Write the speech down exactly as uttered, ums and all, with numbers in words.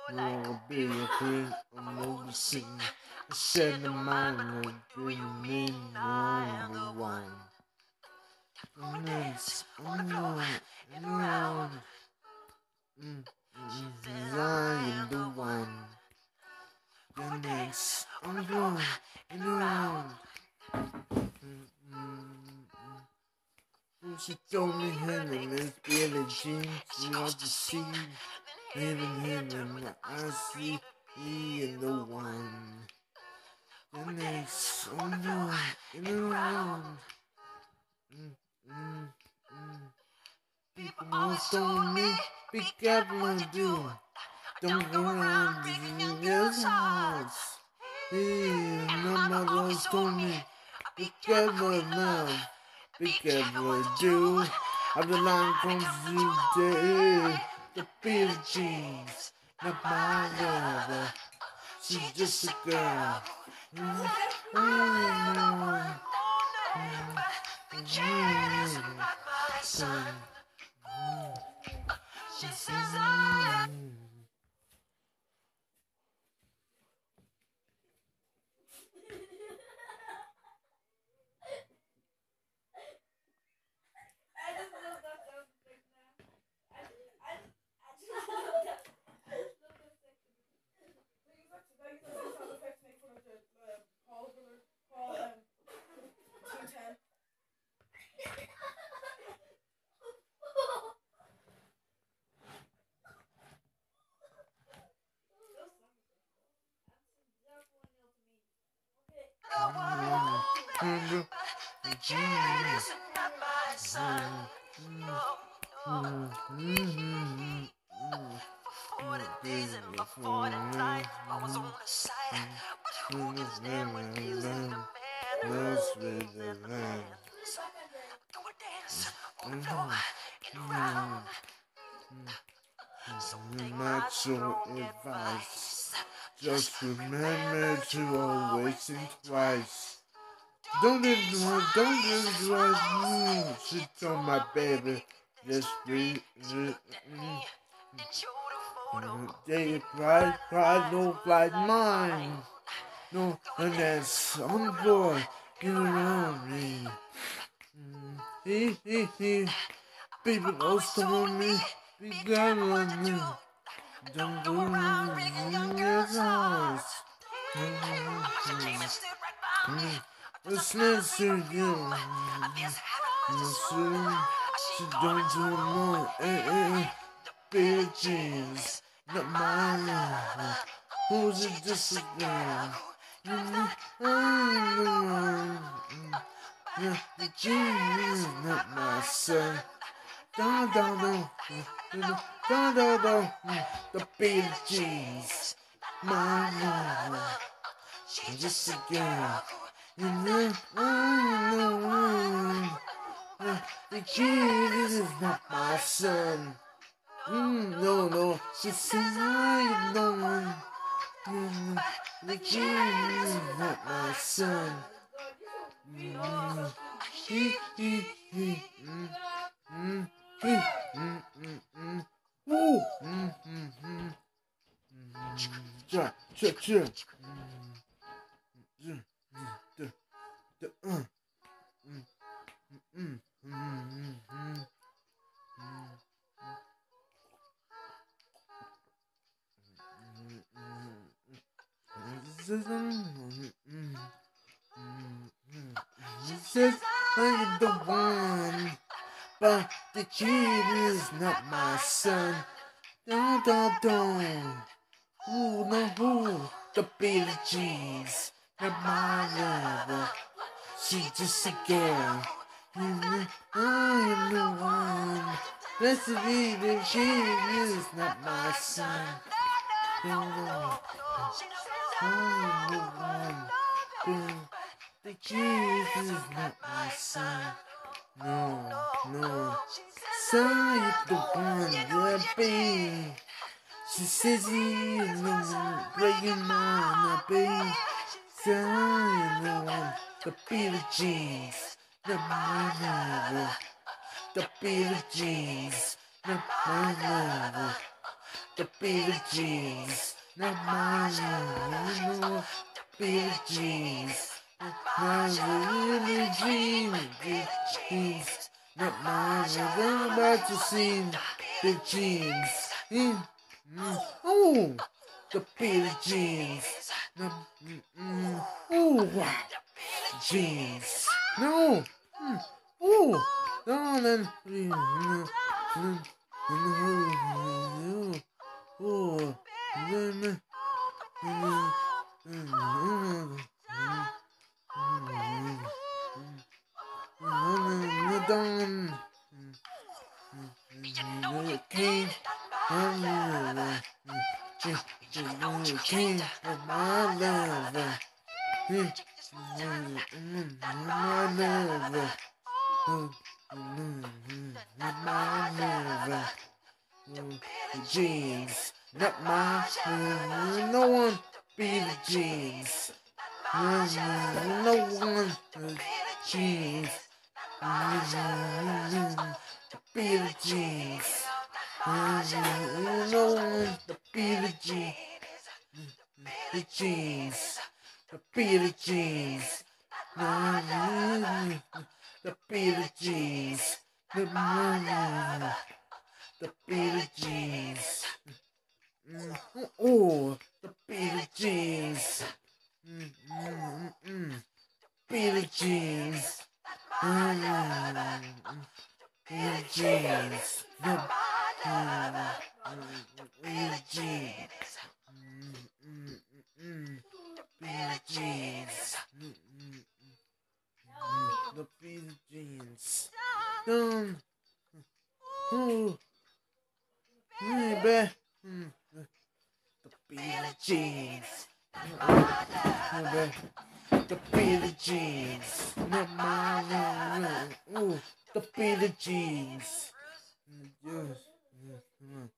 Will be a queen, I'm overseeing. I said the mind will be me, number one. And it's on the line, and around. Mm, mm, I am the one. The next on the floor, and around. Mm, mm, mm. She told me her name is Billie Jean. She wants to see. Even him in I see he in the one. The next on the floor, and around. Mm, mm, mm. People always told me, be careful what you do. Don't go around visiting girls' hearts. Yeah, my mother always told me, be careful enough. Be careful what you do. I've the line comes today. The Billie Jeans, not my lover. She's just a girl. Mm, mm, mm, son. She says I am. Jeans, forty days and my forty nights, I was on the side, but who understand when music demand? Lost with the land. Do a dance on the floor, get around. Something macho advice. Just remember to always think twice. Don't do it, don't do it twice. Mm, she told my baby, just breathe. Mm, mm. They cry, cry, no like mine. No, and that's on the floor, get around me. Mm, he, he, he. People always told me, be careful with me. Don't go around ringing your eyes. Listening to you, listen. She don't do more. Eh, eh, Billie Jeans, not my love. Who's it just a girl? I'm the one. Yeah, the jeans, not my son. Da da da, da da da. The Billie Jeans, my love. She's just a girl. You know, I'm the one. Uh, the kid is not my son. Mm, no, no, she says I'm the one. Mm, the kid is not my son. Mm, he, he, he, mm, mm, he, mm, mm, mm, woo, mm, mm, mm, mm, cha, cha, cha, mm, mm, the, uh, mm, mm, mm, mm, mm. She says I'm the one, but the kid is not my son. Da da da. Who no who? The Billie Jeans, not my lover. She's just a girl. I am the one. Blessed be the kid is not my son. No, no. I am the one. The kid is not my son. No, no. Son is the one, yeah, babe. She says he is the one, breaking my baby. Son is the one, the Billie Jeans, not my lover. The Billie Jeans, not my lover. the Billie Jeans, not my love, Billie Jeans, not my Billie Jeans, Billie Jeans, not my love. I'm about to sing the jeans. Mm, mm, oh, the Billie Jeans, no, mm, mm, oh, wow, jeans, no, mm, oh, no, then, mm, mm, mm, mm, oh, then, mm, mm, mm, done. King of my love, King of my love, my love, my love, jeans, not my, no one be the jeans, no one jeans, be the jeans, no one be the jeans, the jeans, be the jeans, the be the jeans, the the Billie Jeans. Mm, oh, the Billie Jeans. Mm, mm, mm. Billie Jeans. Mm, Billie Jeans. The mm, Billie Jeans. Mm, mm, mm. Billie Jeans. Mm, mm, mm. The Billie Jeans. Done. Oh. Baby, mm, the Billie Jeans, baby, the Billie Jeans, not my love. Ooh, the Billie Jeans. Yes, yes, come on.